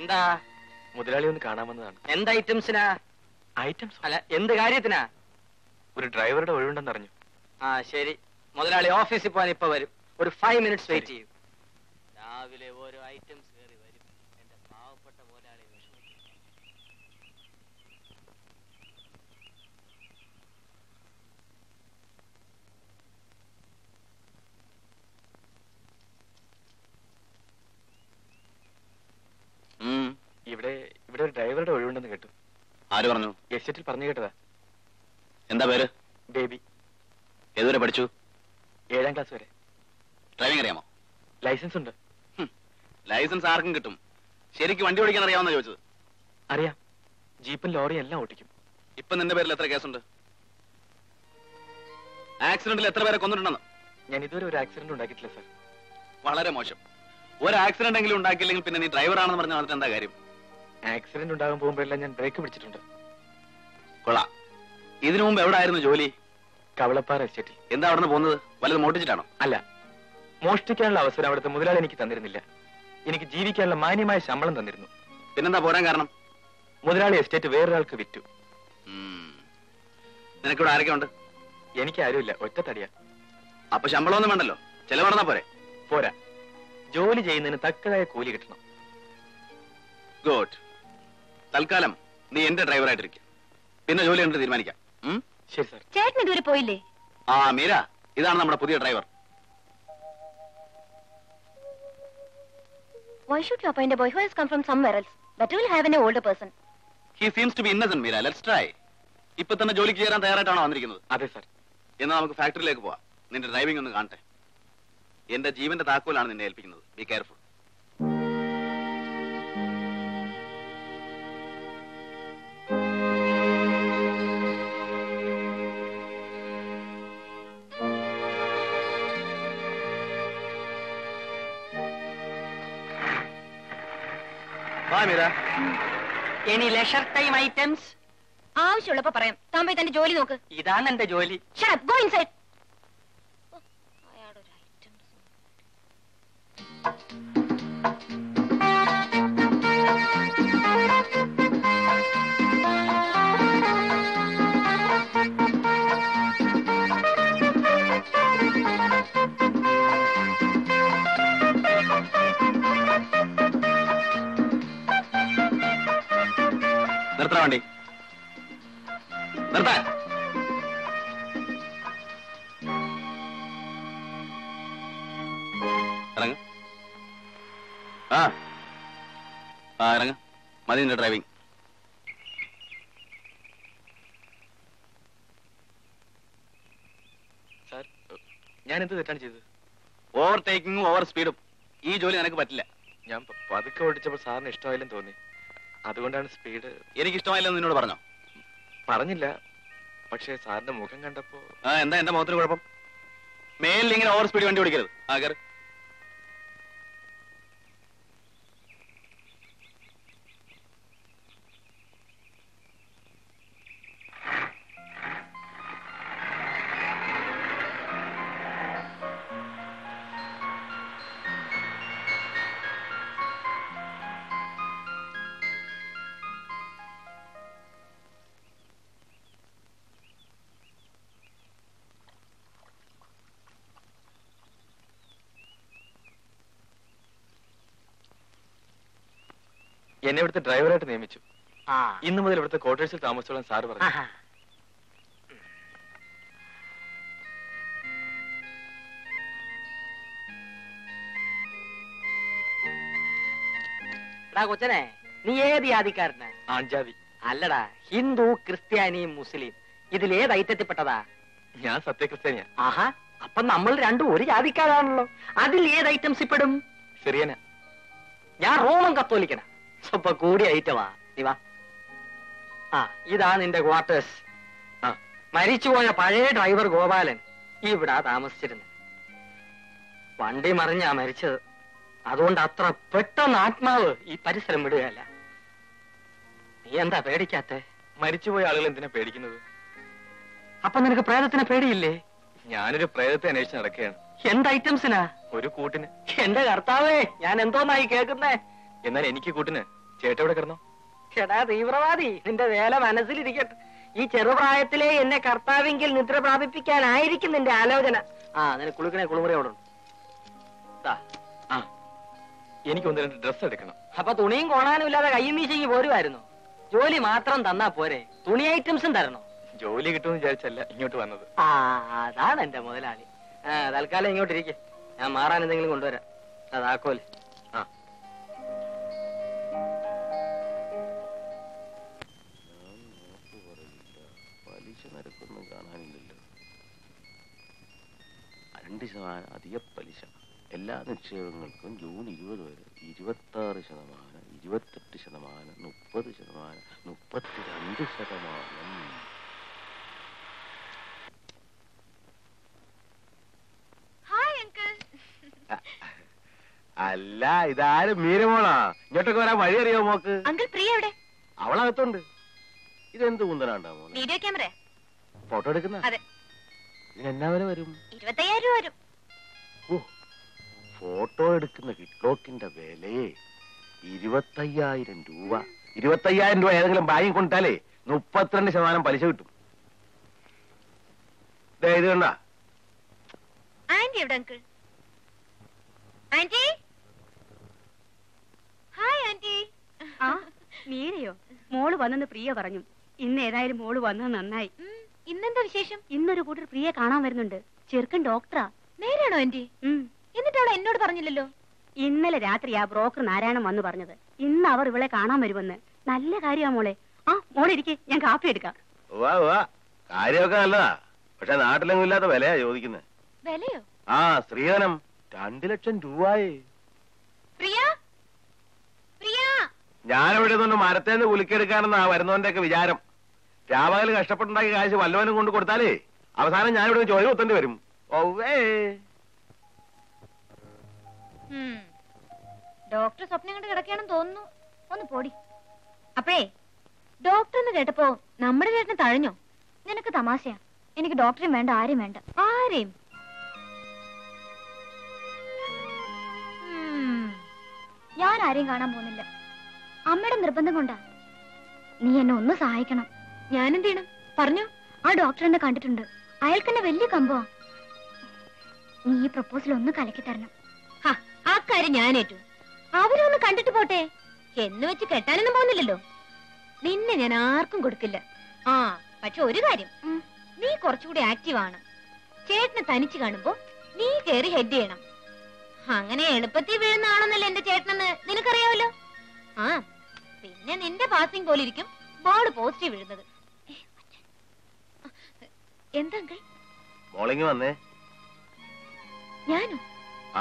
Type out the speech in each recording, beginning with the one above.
എന്താ? മുതലാളി ഒന്ന് കാണാമെന്നതാണ്. എന്ത് ഐറ്റംസിനാ? ഐറ്റംസ് അല്ല, എന്ത് കാര്യത്തിനാ? ഒരു ഡ്രൈവറുടെ ഒഴിവുണ്ടെന്ന് അറിഞ്ഞു. ആ ശരി, മുതലാളി ഓഫീസിൽ പോകാൻ ഇപ്പൊ വരും. ഒരു 5 minutes വെയിറ്റ് ചെയ്യും. രാവിലെ ഓരോ ഐറ്റംസ് കയറി വരും. എന്റെ പാവപ്പെട്ട മുതലാളി വിഷമിക്കും. ഇവിടെ ഒരു ഡ്രൈവറുടെ ഒഴിവുണ്ടെന്ന് കേട്ടു. ആര് പറഞ്ഞു? എസ്റ്റേറ്റിൽ പറഞ്ഞു കേട്ടതാ. എന്താ പേര്? ബേബി. ഏതുവരെ പഠിച്ചു? 7ാം ക്ലാസ് വരെ. ഡ്രൈവിംഗ് അറിയാമോ? ലൈസൻസ് ഉണ്ട്. ലൈസൻസ് ആർക്കും കിട്ടും. ശരിക്കും വണ്ടി ഓടിക്കാൻ അറിയാമെന്നാ ചോദിച്ചത്. അറിയാം. ജീപ്പും ലോറിയും എല്ലാം ഓടിക്കും. ഇപ്പൊ നിന്റെ പേരിൽ എത്ര കേസുണ്ട്? ആക്സിഡന്റിൽ എത്ര പേരെ കൊന്നിട്ടുണ്ടെന്ന്? ഞാൻ ഇതുവരെ ഒരു ആക്സിഡന്റ് ഉണ്ടാക്കിയിട്ടില്ല സാർ. വളരെ മോശം. ഒരു ആക്സിഡന്റ് എങ്കിലും ഉണ്ടാക്കിയില്ലെങ്കിൽ പിന്നെ നീ ഡ്രൈവർ ആണെന്ന് പറഞ്ഞാൽ വന്നിട്ട് എന്താ കാര്യം? ആക്സിഡന്റ് ഉണ്ടാകാൻ പോകുമ്പോഴെല്ലാം ഞാൻ ബ്രേക്ക് പിടിച്ചിട്ടുണ്ട്. കൊള്ളാം. ഇതിനു മുമ്പ് എവിടെ ആയിരുന്നു ജോലി? കവളപ്പാറ എസ്റ്റേറ്റിൽ. എന്താ അവിടെ നിന്ന് പോകുന്നത്? വല്ലതും മോട്ടിച്ചിട്ടാണോ? അല്ല, മോഷ്ടിക്കാനുള്ള അവസരം അവിടുത്തെ മുതലാളി എനിക്ക് തന്നിരുന്നില്ല. എനിക്ക് ജീവിക്കാനുള്ള മാന്യമായ ശമ്പളം തന്നിരുന്നു. പിന്നെന്താ പോരാൻ കാരണം? മുതലാളി എസ്റ്റേറ്റ് വേറൊരാൾക്ക് വിറ്റു. നിനക്കിവിടെ ആരൊക്കെ ഉണ്ട്? എനിക്ക് ആരുമില്ല, ഒറ്റ തടിയാ. അപ്പൊ ശമ്പളമൊന്നും വേണ്ടല്ലോ, ചെലവടന്നാ പോരെ? പോരാ, ജോലി ചെയ്യുന്നതിന് തക്കതായ കൂലി കിട്ടണം. ഗുഡ്. തൽക്കാലം നീ എന്റെ ഡ്രൈവറായിട്ടിരിക്കും. പിന്നെ ജോലി കണ്ടിട്ട് തീരുമാനിക്കാം. ശരി സാർ. ചേട്ടൻ ഇതുവരെ പോയില്ലേ? ആ മീര, ഇതാണ് നമ്മുടെ പുതിയ driver. Why should you appoint a boy who has come from somewhere else? Better will have an older person. He seems to be innocent, Meera. Let's try. ഇപ്പൊ തന്നെ ജോലിക്ക് ചേരാൻ തയ്യാറായിട്ടാണോ വന്നിരിക്കുന്നത്? അതെ സാർ. എന്നാൽ നമുക്ക് ഫാക്ടറിയിലേക്ക് പോവാം. നിന്റെ ഡ്രൈവിംഗ് ഒന്ന് കാണട്ടെ. എന്റെ ജീവന്റെ താക്കോലാണ് നിന്നെ ഏൽപ്പിക്കുന്നത്. Be careful. Any leisure time items? ആവശ്യമുള്ളപ്പോ പറയാം. താൻ പോയി തന്റെ ജോലി നോക്ക്. ഇതാണ് എന്റെ ജോലി. Shut up. Go inside. നിർത്താൻ വേണ്ടി നിർത്താൻ. ഇറങ്ങ. ഇറങ്ങ. മതി നിന്റെ ഡ്രൈവിംഗ്. സാർ, ഞാൻ എന്ത് തെറ്റാണ് ചെയ്തത്? ഓവർ ടേക്കിങ്ങും ഓവർ സ്പീഡും. ഈ ജോലി നിനക്ക് പറ്റില്ല. ഞാൻ പതുക്കെ ഓടിച്ചപ്പോൾ സാറിന് ഇഷ്ടമായില്ലെന്ന് തോന്നി. അതുകൊണ്ടാണ് സ്പീഡ്. എനിക്ക് ഇഷ്ടമായില്ലെന്ന് നിന്നോട് പറഞ്ഞോ? പറഞ്ഞില്ല, പക്ഷേ സാറിന്റെ മുഖം കണ്ടപ്പോ. എന്താ എന്റെ മുഖത്തിന് കുഴപ്പം? മേലിൽ ഇങ്ങനെ ഓവർ സ്പീഡ് വണ്ടി ഓടിക്കരുത്. കയറി. എന്നെ ഇവിടുത്തെ ഡ്രൈവറായിട്ട് നിയമിച്ചു. ഇന്നു മുതൽ ഇവിടുത്തെ ക്വാർട്ടേഴ്സിൽ താമസിച്ചോളാൻ സാറ് പറഞ്ഞു. കൊച്ചനെ, നീ ഏത് ജാതിക്കാരനാ? ആൺജാതി. അല്ലടാ, ഹിന്ദു, ക്രിസ്ത്യാനി, മുസ്ലിം, ഇതിൽ ഏത് ഐറ്റത്തിൽപ്പെട്ടതാ? ഞാൻ സത്യക്രിസ്ത്യാനിയാ. ആഹാ, അപ്പൊ നമ്മൾ രണ്ടും ഒരു ജാതിക്കാരാണല്ലോ. അതിൽ ഏത് ഐറ്റംസ് പെടും? സിറിയന. ഞാൻ റോമൻ കത്തോലിക്കനാ. സ്വപ്പ കൂടിയ ഐറ്റമാ. നീ വാ. ഇതാ നിന്റെ ക്വാർട്ടേഴ്സ്. മരിച്ചുപോയ പഴയ ഡ്രൈവർ ഗോപാലൻ ഇവിടെ താമസിച്ചിരുന്നു. വണ്ടി മറിഞ്ഞാ മരിച്ചത്. അതുകൊണ്ട് അത്ര പെട്ടെന്ന് ആത്മാവ് ഈ പരിസരം വിടുകയല്ല. നീ എന്താ പേടിക്കാത്തെ? മരിച്ചുപോയ ആളുകൾ എന്തിനാ പേടിക്കുന്നത്? അപ്പൊ നിനക്ക് പ്രേതത്തിനെ പേടിയില്ലേ? ഞാനൊരു പ്രേതത്തെ അന്വേഷിച്ച് നടക്കുകയാണ്. എന്ത് ഐറ്റംസിനാ? ഒരു കൂട്ടിന്. എന്റെ കർത്താവേ, ഞാൻ എന്തോന്നായി കേൾക്കുന്നേ? എന്നാൽ എനിക്ക് കൂട്ടിന് ചേട്ടൻ ഇവിടെ കിടന്നോ? ചേട്ടാ തീവ്രവാദി, നിന്റെ വേല മനസ്സിലിരിക്കട്ടെ. ഈ ചെറുപ്രായത്തിലെ എന്നെ കർത്താവെങ്കിൽ നിദ്ര പ്രാപിപ്പിക്കാനായിരിക്കും നിന്റെ ആലോചന. ആ നിന്നെ കുളിക്കണേ കുളിമുറിയോടും. എനിക്ക് 1-2 ഡ്രസ് എടുക്കണം. അപ്പൊ തുണിയും കോണാനും ഇല്ലാതെ കയ്യും വീശിക്ക് പോരുമായിരുന്നു. ജോലി മാത്രം തന്നാ പോരെ, തുണി ഐറ്റംസും തരണോ? ജോലി കിട്ടുമെന്ന് വിചാരിച്ചല്ല ഇങ്ങോട്ട് വന്നത്. ആ അതാണ് എന്റെ മുതലാളി. തൽക്കാലം ഇങ്ങോട്ടിരിക്കെ, ഞാൻ മാറാൻ എന്തെങ്കിലും കൊണ്ടുവരാം. അതാക്കോല്. ആ പലിശ നിരക്കൊന്നും കാണാനില്ലല്ലോ. 2% അധിക പലിശ. എല്ലാ നിക്ഷേപങ്ങൾക്കും ജൂൺ 20 വരെ 26%, 28%, 30%, 32%. അല്ല, ഇതാരും മീരമോളാ. ഇങ്ങോട്ടൊക്കെ വരാൻ വഴി അറിയോ മോക്ക്? അങ്കിൾ പ്രിയ എവിടെ? അവളകത്തുണ്ട്. ഇതെന്ത് കുന്തനാണ്ടാ മോനെ? Video camera. ഫോട്ടോ എടുക്കുന്ന? അതെ. ഇതിനെന്നാ വരെ വരും? 25,000 രൂപ വരും. ഫോട്ടോ എടുക്കുന്ന കിഡ്ലോക്കിന്റെ വിലയെ 25,000 രൂപ. 25,000 രൂപ ഏതെങ്കിലും ബാങ്കിൽ കൊണ്ടിട്ടാലേ 32% പലിശ കിട്ടും. ഇത് കണ്ട. ആന്റി എവിടെ അങ്കിൾ? Anti, hi aunty. ആ മീരയോ? മോള് വന്നെന്ന് പ്രിയ പറഞ്ഞു. ഇന്ന് ഏതായാലും മോള് വന്നത് നന്നായി. ഇന്നെന്താ വിശേഷം? ഇന്നൊരു കൂട്ടർ പ്രിയ കാണാൻ വരുന്നുണ്ട്. ചെറുക്കൻ ഡോക്ടറാ. നേരാണോ ആന്റി? എന്നിട്ട് അവൾ എന്നോട് പറഞ്ഞില്ലല്ലോ. ഇന്നലെ രാത്രി ആ ബ്രോക്കർ നാരായണൻ വന്ന് പറഞ്ഞത് ഇന്ന് അവർ ഇവളെ കാണാൻ വരുമെന്ന്. നല്ല കാര്യമാ മോളെ. ആ മോളെ ഇരിക്കെ, ഞാൻ കാപ്പി എടുക്കാം. കാര്യമൊക്കെ നല്ലതാ. പക്ഷെ നാട്ടിലെങ്ങും ഇല്ലാത്ത വിലയാ ചോദിക്കുന്നത്. വിലയോ? ആ സ്ത്രീധനം 2 ലക്ഷം രൂപയെ. പ്രിയ, പ്രിയ. ഞാനിവിടെ നിന്ന് മരത്തേന്ന് കുലുക്കിയെടുക്കാനെന്നാ വരുന്നവന്റെ ഒക്കെ വിചാരം. രാപകൽ കഷ്ടപ്പെട്ടുണ്ടാക്കിയ കാശ് വല്ലവനും കൊണ്ട് കൊടുത്താലേ അവസാനം ഞാനിവിടെ ജോലി കുത്തേണ്ടി വരും. ഓവേ. ഡോക്ടർ സ്വപ്നം കണ്ട് കിടക്കുകയാണെന്ന് തോന്നുന്നു. ഒന്ന് പോടി. അപ്പഴേ ഡോക്ടർ എന്ന് കേട്ടപ്പോ നമ്മുടെ ചേട്ടന് തഴഞ്ഞോ? നിനക്ക് തമാശയാ. എനിക്ക് ഡോക്ടറെയും വേണ്ട, ആരെയും വേണ്ട, ആരെയും. ഞാൻ ആരെയും കാണാൻ പോകുന്നില്ല. അമ്മയുടെ നിർബന്ധം കൊണ്ടാ. നീ എന്നെ ഒന്ന് സഹായിക്കണം. ഞാൻ എന്ത് ചെയ്യണം? പറഞ്ഞു. ആ ഡോക്ടർ എന്നെ കണ്ടിട്ടുണ്ട്. അയാൾക്കെന്നെ വലിയ കമ്പോ. നീ ഈ പ്രപ്പോസൽ ഒന്ന് കലക്കി തരണം. ആ കാര്യം ഞാൻ ഏറ്റു. അവരൊന്ന് കണ്ടിട്ട് പോട്ടെ. എന്ന് വെച്ച് കെട്ടാനൊന്നും പോകുന്നില്ലല്ലോ. നിന്നെ ഞാൻ ആർക്കും കൊടുക്കില്ല. ആ പക്ഷെ ഒരു കാര്യം, നീ കുറച്ചുകൂടി ആക്റ്റീവ് ആണ്. ചേട്ടനെ തനിച്ച് കാണുമ്പോ നീ കേറി ഹെഡ് ചെയ്യണം. അങ്ങനെ എളുപ്പത്തിൽ വീഴുന്ന ആണെന്നല്ലേ എന്റെ ചേട്ടനെന്ന് നിനക്കറിയാമല്ലോ. ആ പിന്നെ നിന്റെ പാസിംഗ് പോലെ ഇരിക്കും ബോൾ പോസിറ്റീവ് വീഴുന്നത്. എന്താ മോളിങ് വന്നേ. ഞാനോ? ആ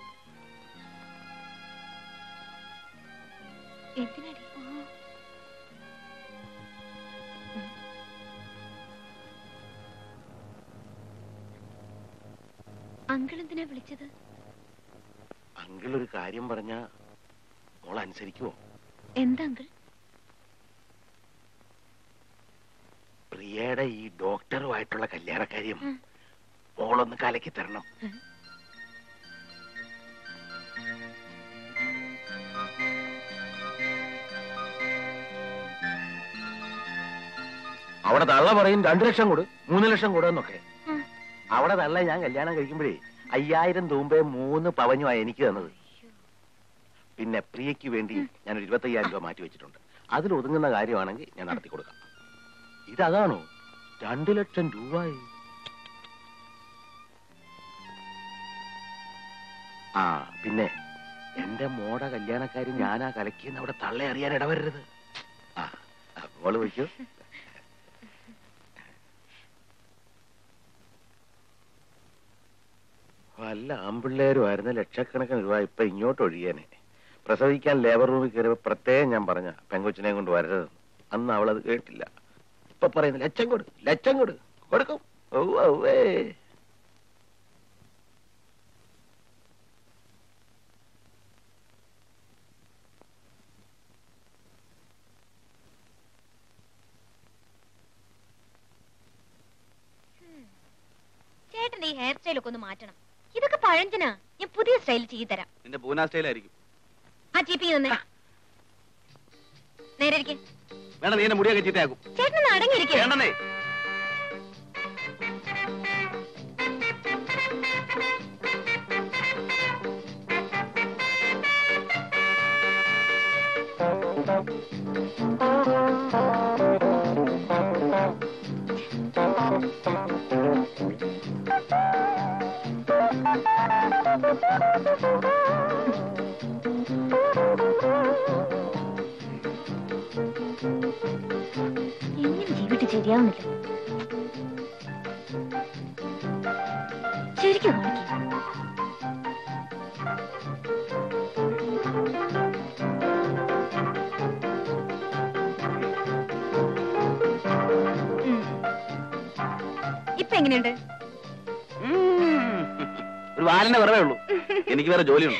എന്തിനാടി? അങ്കിൾ എന്തിനാ വിളിച്ചത്? അങ്കിൾ ഒരു കാര്യം പറഞ്ഞ മോൾ അനുസരിക്കുവോ? എന്താ അങ്കിൾ? പ്രിയയുടെ ഈ ഡോക്ടറുമായിട്ടുള്ള കല്യാണക്കാര്യം മോളൊന്ന് കലക്കി തരണം. അവിടെ തള്ള പറയും 2 ലക്ഷം കൊടു, 3 ലക്ഷം കൊടുന്നൊക്കെ. അവിടെ തള്ള ഞാൻ കല്യാണം കഴിക്കുമ്പോഴേ 5000 തൂമ്പേ 3 പവനുമായി എനിക്ക് തന്നത്. പിന്നെ പ്രിയയ്ക്ക് വേണ്ടി ഞാനൊരു 25,000 രൂപ മാറ്റി വെച്ചിട്ടുണ്ട്. അതിൽ ഒതുങ്ങുന്ന കാര്യമാണെങ്കിൽ ഞാൻ നടത്തി കൊടുക്കാം. ഇതാണോ 2 ലക്ഷം രൂപയായി? ആ പിന്നെ എന്റെ മോടെ കല്യാണക്കാരി ഞാനാ കലക്കിയെന്ന് അവിടെ തള്ളെ അറിയാൻ ഇടവരരുത്. ആ മോള് വയ്ക്കൂ. വല്ല ആമ്പിള്ളേരുമായിരുന്ന ലക്ഷക്കണക്കിന് രൂപ ഇപ്പൊ ഇങ്ങോട്ട് ഒഴിയാനെ. പ്രസവിക്കാൻ ലേബർ റൂമിൽ കയറിയപ്പോ പ്രത്യേകം ഞാൻ പറഞ്ഞ പെങ്കൊച്ചിനെ കൊണ്ട് വരരുതെന്ന്. അന്ന് അവളത് കേട്ടില്ല. ഇപ്പൊ പറയുന്നു ലക്ഷം കൊടു, ലക്ഷം കൊടു, കൊടുക്കും. ഓവേ. ചേട്ടന്റെ ഈ ഹെയർ സ്റ്റൈലൊക്കെ ഒന്ന് മാറ്റണം. ഇതൊക്കെ പഴഞ്ചനാ. ഞാൻ പുതിയ സ്റ്റൈൽ ചെയ്തു തരാം. നിന്റെ പൂന സ്റ്റൈലായിരിക്കും. ആ ചീപ്പി തന്നെ. നേരെ ഇരിക്ക്. വേണ്ട, നീ എന്റെ മുടിയൊക്കെ ചീത്തയാക്കും. ചേട്ടനൊന്ന് അടങ്ങിയിരിക്കുക. വേണ്ടേ. എങ്ങനെ ജീവിട്ട് ശരിയാവുന്നില്ല. ശരിക്കും ഇപ്പൊ എങ്ങനെയുണ്ട്? ഒരു വാലിന്റെ കുറവേ ഉള്ളൂ. എനിക്ക് വേറെ ജോലിയുണ്ട്.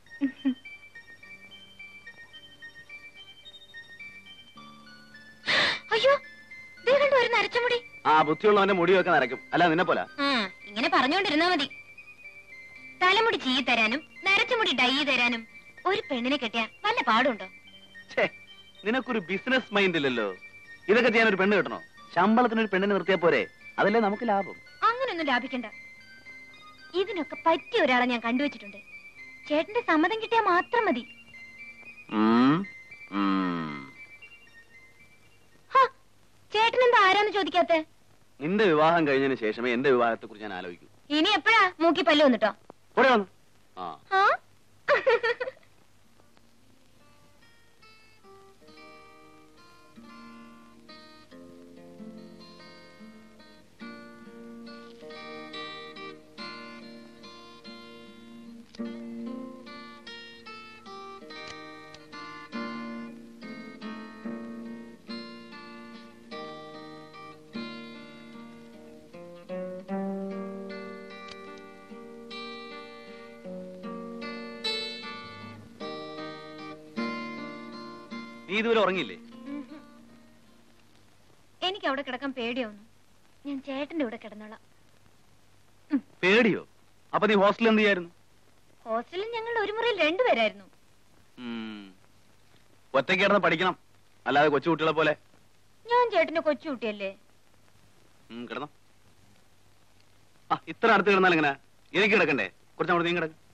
അയ്യോ, ഒരു നരച്ചമുടി. ആ ബുദ്ധിയുള്ളവന്റെ മുടിയൊക്കെ നരയ്ക്കും. അല്ല നിന്നെ പോലെ ഇങ്ങനെ പറഞ്ഞുകൊണ്ടിരുന്നാ മതി. തലമുടി ചീ തരാനും നരച്ചമുടി ഡൈ തരാനും ഒരു പെണ്ണിനെ കെട്ടിയാ വല്ല പാടുണ്ടോ? നിനക്കൊരു ബിസിനസ് മൈൻഡ് ഇല്ലല്ലോ. ഇതൊക്കെ ചെയ്യാൻ ഒരു പെണ്ണ് കിട്ടണോ? ശമ്പളത്തിന് ഒരു പെണ്ണിനെ നിർത്തിയാ പോരെ? അതല്ലേ നമുക്ക് ലാഭം. അങ്ങനൊന്നും ലാഭിക്കണ്ട. ഇതിനൊക്കെ പറ്റിയ ഒരാളെ ഞാൻ കണ്ടുവച്ചിട്ടുണ്ട്. ചേട്ടന്റെ സമ്മതം കിട്ടിയാൽ മാത്രം മതി. ചേട്ടൻ എന്താ ആരാന്ന് ചോദിക്കാത്തെ? നിന്റെ വിവാഹം കഴിഞ്ഞതിന് ശേഷമേ എന്റെ വിവാഹത്തെ കുറിച്ച് ഞാൻ ആലോചിക്കൂ. ഇനി എപ്പോഴാ മൂക്കി പല്ല് വന്നിട്ടോ? നീ ഇതുവരെ ഉറങ്ങിയില്ലേ? എനിക്ക് അവിടെ കിടക്കാൻ പേടിയാവുന്നു. ഞാൻ ചേട്ടന്റെ കൂടെ കിടന്നോളാം. പേടിയോ? അപ്പൊ നീ ഹോസ്റ്റലിൽ എന്ത് ചെയ്യായിരുന്നു? ഹോസ്റ്റലിൽ ഞങ്ങൾ ഒരു മുറിയിൽ രണ്ടുപേരായിരുന്നു. ഒറ്റയ്ക്ക് കിടന്ന് പഠിക്കണം, അല്ലാതെ കൊച്ചുകുട്ടികളെ പോലെ. ഞാൻ ചേട്ടന്റെ കൊച്ചുകുട്ടിയല്ലേ? കിടന്നോ. ഇത്ര അടുത്ത് കിടന്നാൽ എങ്ങനെ? എനിക്ക് കിടക്കണ്ടേ? കുറച്ചങ്ങോട്ട് നീ കിടക്കും.